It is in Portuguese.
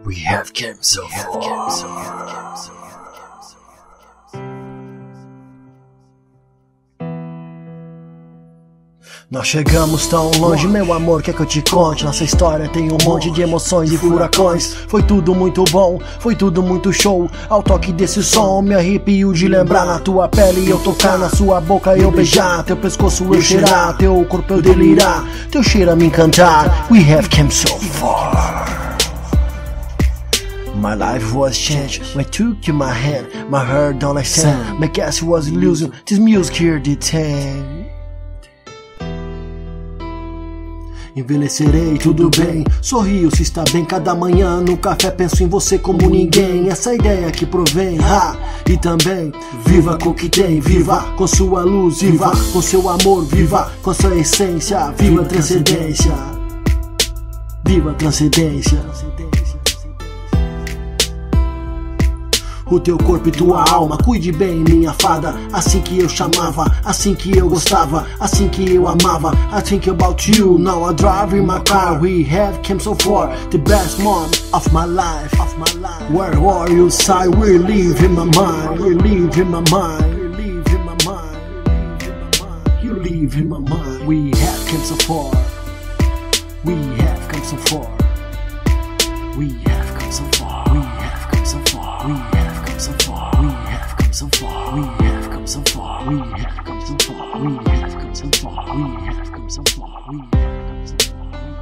We have come so far. Nós chegamos tão longe, meu amor, quer que eu te conte? Nossa história tem um monte de emoções e furacões. Foi tudo muito bom, foi tudo muito show. Ao toque desse som, me arrepio de lembrar. Na tua pele eu tocar, na sua boca eu beijar, teu pescoço eu cheirar, teu corpo eu delirar, teu cheiro a me encantar. We have come so far. My life was changed when I took you my hand. My heart don't like sand. My guess was illusion, this music here detained. Envelhecerei, tudo bem, sorrio se está bem. Cada manhã no café penso em você como ninguém. Essa ideia que provém, e também viva com o que tem, viva com sua luz, viva com seu amor, viva com sua essência, viva a transcendência, viva a transcendência. O teu corpo e tua alma, cuide bem, minha fada. Assim que eu chamava, assim que eu gostava, assim que eu amava. I think about you, now I drive in my car. We have come so far, the best moment of my life. Where are you, side? We live in my mind, we live in my mind, we live in my mind, you live in my mind. We have come so far, we have come so far, we have come so far, we have come so far, we have so far, we have come so far, we have come so far, we have come so far, we have come so far, we have come so far, we have come so far.